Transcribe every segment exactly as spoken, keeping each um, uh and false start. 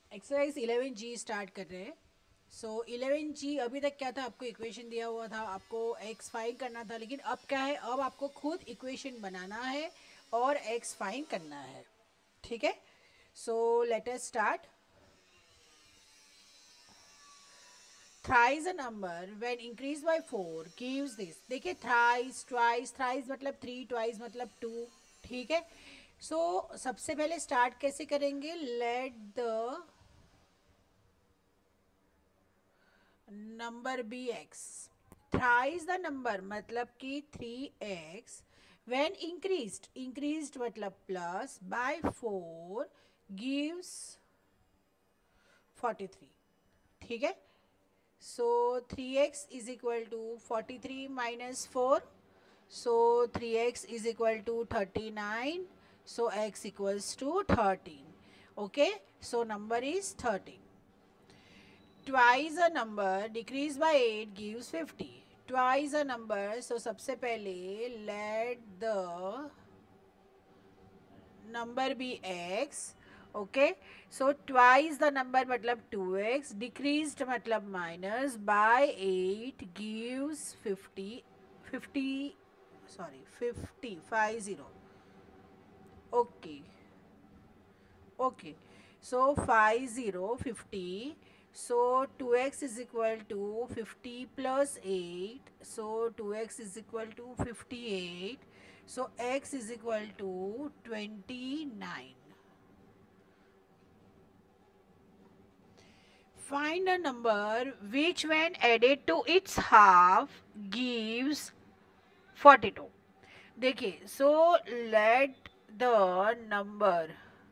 Exercise eleven जी start कर रहे हैं. सो इलेवन जी अभी तक क्या था, आपको इक्वेशन दिया हुआ था, आपको एक्स फाइंड करना था. लेकिन अब क्या है, अब आपको खुद इक्वेशन बनाना है और एक्स फाइंड करना है. ठीक है. So let us start. Thrice a number when increase by four gives this. देखिए, थ्राइज, ट्वाइस, थ्राइज मतलब थ्री, ट्वाइस मतलब टू. ठीक है. सो so, सबसे पहले स्टार्ट कैसे करेंगे, let the number be x. Thrice the number मतलब कि three x. When increased, increased मतलब plus, by four gives forty three. ठीक है. So three x is equal to forty three minus four. So three x is equal to thirty nine. So x equals to thirteen. Okay. So number is thirteen. Twice a number decreased by eight gives fifty. Twice a number, so सबसे पहले let the number be x. Okay. So twice the number मतलब two x, decreased मतलब minus, by eight gives fifty. fifty, sorry, fifty, five zero. Okay. Okay. So five zero, fifty. So two x is equal to fifty plus eight. So two x is equal to fifty-eight. So x is equal to twenty-nine. Find a number which when added to its half gives forty-two. देखिए, so let the number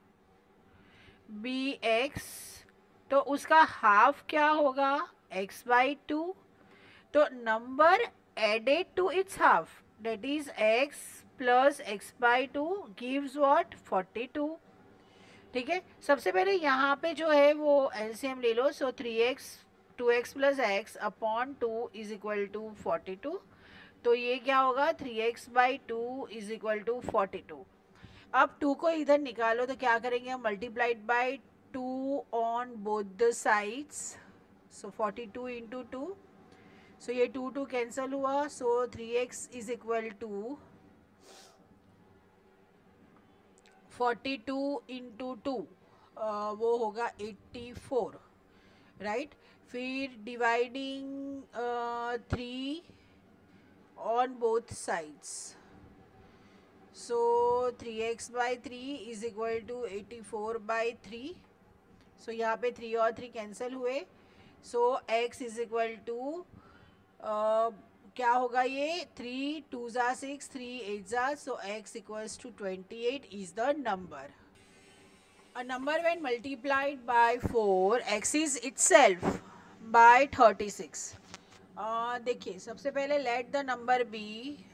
be x. तो उसका half क्या होगा, x by two. तो number added to its half, that is x plus x by two gives what, forty two. ठीक है. सबसे पहले यहाँ पे जो है वो एलसीएम ले लो. So three x, two x plus x upon two is equal to forty two. तो ये क्या होगा, three x by two is equal to forty two. अब टू को इधर निकालो तो क्या करेंगे हम, multiplied by two on both the sides. So forty two into two. So ये टू टू कैंसल हुआ. So three x is equal to forty two into two, वो होगा एट्टी फोर. राइट. फिर dividing three on both sides. So three x by three is equal to eighty four by three. So यहाँ पे three और three cancel हुए. So x is equal to क्या होगा, ये थ्री टू ज़ा six, three eight ज़ा. So x equals to twenty eight is the number. A number when multiplied by four exceeds itself by thirty six. देखिए, सबसे पहले let the number be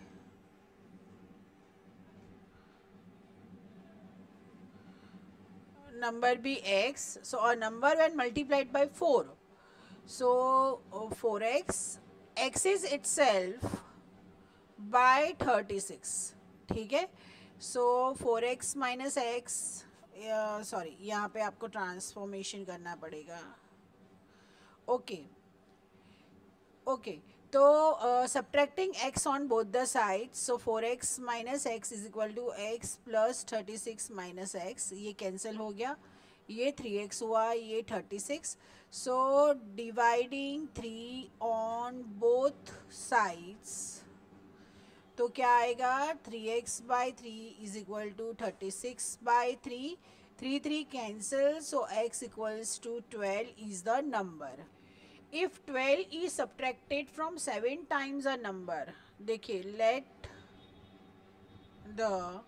number be x. So a number when multiplied by four. So uh, four x, x is itself by thirty-six. ठीक है. So four x minus x, sorry यहाँ पे आपको transformation करना पड़ेगा. ओके. ओके. तो subtracting x on both the sides. So four x minus x is equal to x plus thirty six minus x. ये cancel हो गया. ये थ्री एक्स हुआ, ये thirty six. So dividing three on both sides. तो क्या आएगा, three x by three is equal to thirty six by three. Three three cancel. So x equals to twelve is the number. If twelve is subtracted from seven times a number, देखिए, let the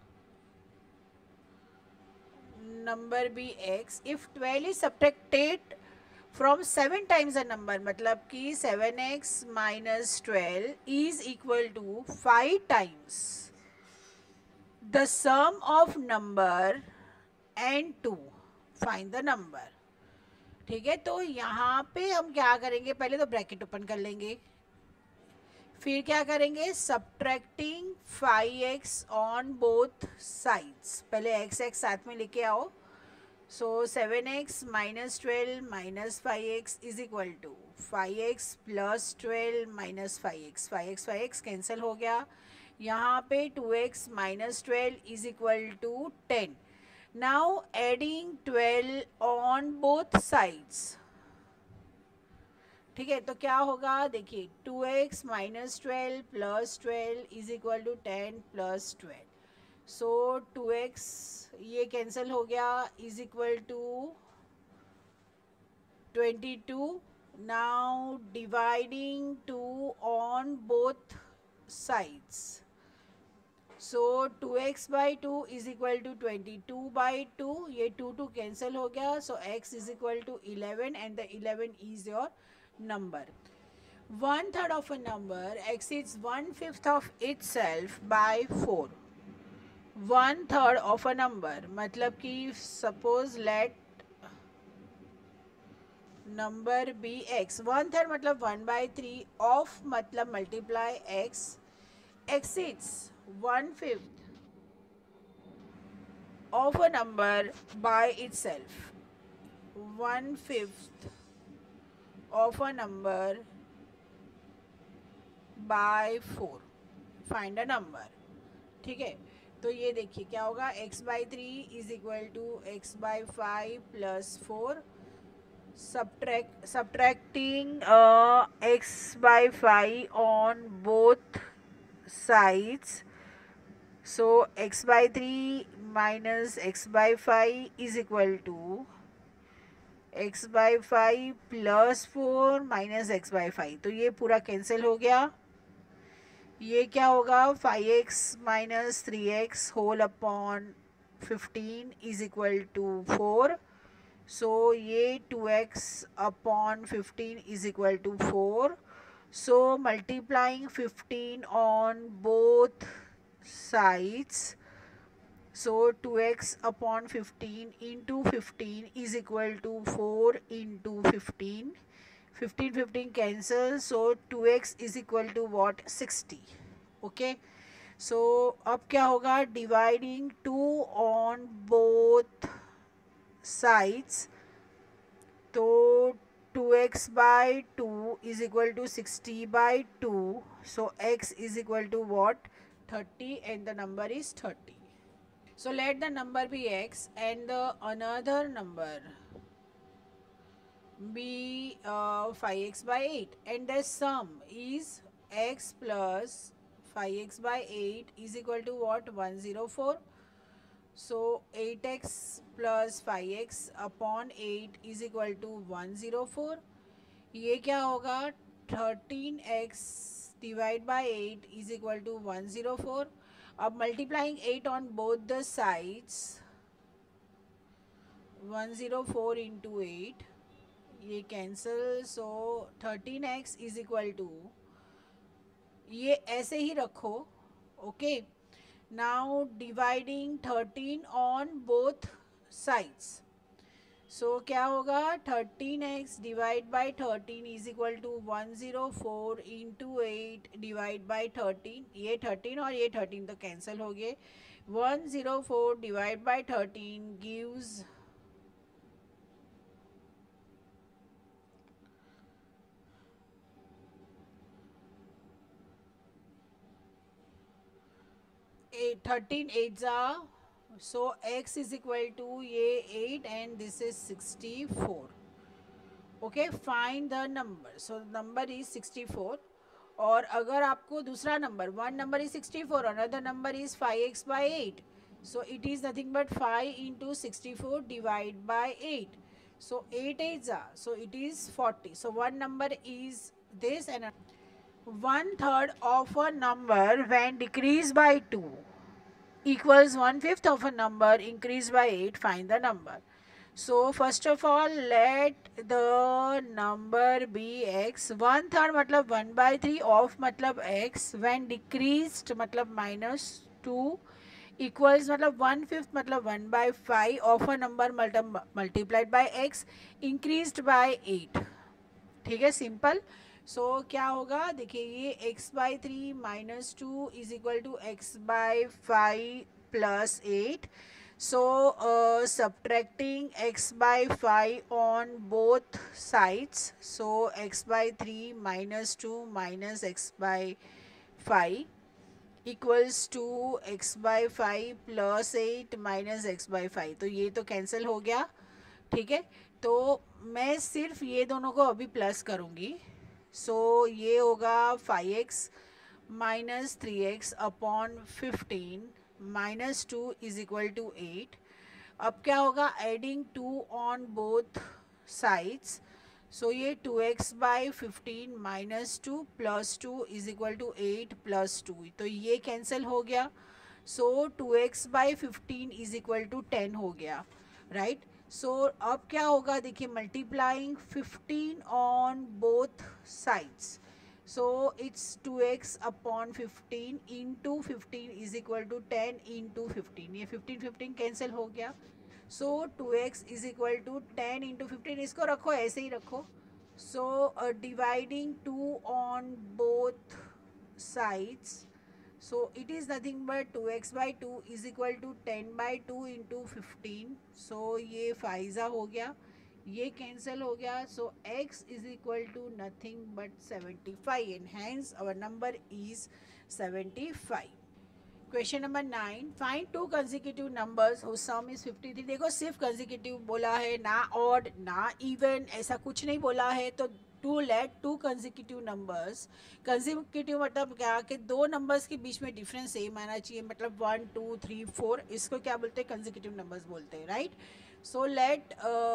number be x. If twelve is subtracted from seven times a number, मतलब कि seven x minus twelve is equal to five times the sum of number and two. Find the number. ठीक है. तो यहाँ पे हम क्या करेंगे, पहले तो ब्रैकेट ओपन कर लेंगे. फिर क्या करेंगे, subtracting five x on both sides. पहले एक्स एक्स साथ में लेके आओ. So seven x minus twelve minus five x is equal to five x plus twelve minus five x. Five x five x cancel हो गया. यहाँ पे two x minus twelve is equal to ten. Now adding twelve on both sides. ठीक है, तो क्या होगा देखिए, two x minus twelve plus twelve is equal to ten plus twelve. So two x ये कैंसिल हो गया, is equal to twenty two. Now dividing two on both sides. So two x by two is equal to twenty two by two. ये two two cancel हो गया. So x is equal to eleven and the eleven is your number. One third of a number exceeds one fifth of itself by four. One third of a number मतलब कि suppose let number be x. One third मतलब one by three of मतलब multiply x exceeds one fifth of a number by itself. One fifth of a number by four. Find a number. ठीक है, तो ये देखिए क्या होगा, x by three is equal to x by five plus four. subtract subtracting uh, x by five on both sides. So x by three minus x by five is equal to x by five plus four minus x by five. तो ये पूरा cancel हो गया. ये क्या होगा, five x minus three x whole upon fifteen is equal to four. So ये two x upon fifteen is equal to four. So multiplying fifteen on both sides. So two x upon fifteen into fifteen is equal to four into fifteen. fifteen fifteen cancel. So two x is equal to what, sixty. Okay. So अब क्या होगा, dividing two on both sides. तो two x by two is equal to sixty by two. So x is equal to what, thirty, and the number is thirty. So let the number be x and the another number be uh, five x by eight, and the sum is x plus five x by eight is equal to what, one hundred four. So eight x plus five x upon eight is equal to one hundred four. ये क्या होगा, thirteen x divided by eight is equal to one hundred four. अब multiplying eight on both the sides, one hundred four into eight, ये cancel. So thirteen x is equal to, ये ऐसे ही रखो. Okay. Now dividing thirteen on both sides. So so, क्या होगा, thirteen x divide by thirteen is equal to one zero four into eight divide by thirteen. ये thirteen और ये thirteen तो कैंसिल हो गए. One zero four divide by thirteen gives thirteen eight ज़ा. So x is equal to ये eight and this is sixty-four. Okay, find the number. So number is sixty-four. और अगर आपको दूसरा number, one number is sixty-four, another number is five x by eight. So it is nothing but five into sixty-four divided by eight. So eight eights are, so it is forty. So one number is this, and one third of a number when decreased by two equals one fifth of a number increased by eight. Find the number. So first of all let the number be x. One third मतलब one by three of मतलब x when decreased मतलब minus two equals मतलब one fifth मतलब one by five of a number multiplied by x increased by eight. ठीक है, simple. सो so, क्या होगा देखिए, ये x by three minus two is equal to x by five plus eight. So uh, subtracting x by five on both sides, so x by three minus two minus x by five equals to x by five plus eight minus x by five. तो ये तो cancel हो गया. ठीक है, तो मैं सिर्फ ये दोनों को अभी प्लस करूँगी. सो so, ये होगा five x minus three x upon fifteen minus two is equal to eight. अब क्या होगा, adding two on both sides. So ये two x by fifteen minus two plus two is equal to eight plus two. तो ये cancel हो गया. So two x by fifteen is equal to ten हो गया. Right right? सो so, अब क्या होगा, देखिए multiplying fifteen on both sides. So it's two x upon fifteen into fifteen is equal to ten into fifteen. ये fifteen fifteen cancel हो गया. So two x is equal to ten into fifteen. इसको रखो, ऐसे ही रखो. So dividing two on both sides. So it is nothing but two x by two is equal to ten by two into fifteen. So ये फाइजा हो गया, ये कैंसिल हो गया. So x is equal to nothing but seventy five and hence our number is seventy five. Question number nine. Find two consecutive numbers whose sum is fifty three. देखो सिर्फ consecutive बोला है, ना ऑड ना even, ऐसा कुछ नहीं बोला है. तो to let two consecutive numbers. Consecutive मतलब क्या, कि दो नंबर्स के बीच में डिफरेंस सेम आना चाहिए. मतलब वन टू थ्री फोर, इसको क्या बोलते हैं, कंसेक्यूटिव नंबर्स बोलते हैं. Right. So let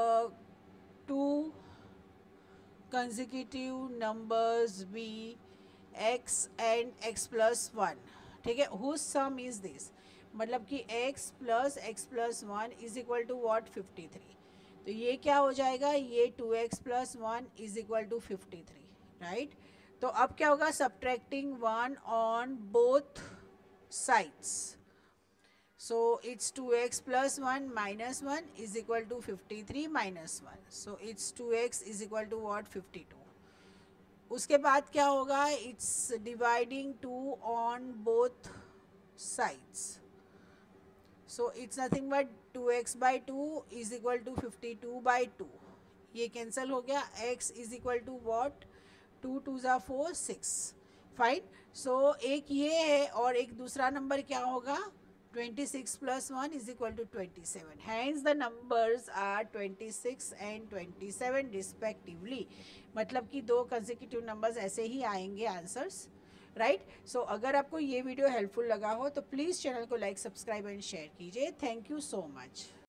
two consecutive numbers be x and x plus one. ठीक है, हुज सम इज दिस, मतलब कि x plus x plus one is equal to what, fifty three. तो ये क्या हो जाएगा, ये two x plus one is equal to fifty three. Right. तो अब क्या होगा, subtracting one on both sides. So it's two x plus one minus one is equal to fifty three minus one. So it's two x is equal to what, fifty two. उसके बाद क्या होगा, it's dividing two on both sides. So it's nothing but two x by two is equal to fifty two by two. ये cancel हो गया. x is equal to what, two two ज़ा four, six. Fine. So एक ये है और एक दूसरा नंबर क्या होगा, twenty six plus one is equal to twenty seven. Hence the numbers are twenty six and twenty seven respectively. मतलब कि दो कंसेक्यूटिव नंबर्स ऐसे ही आएंगे आंसर्स. राइट. सो अगर आपको ये वीडियो हेल्पफुल लगा हो तो प्लीज़ चैनल को लाइक, सब्सक्राइब एंड शेयर कीजिए. Thank you so much.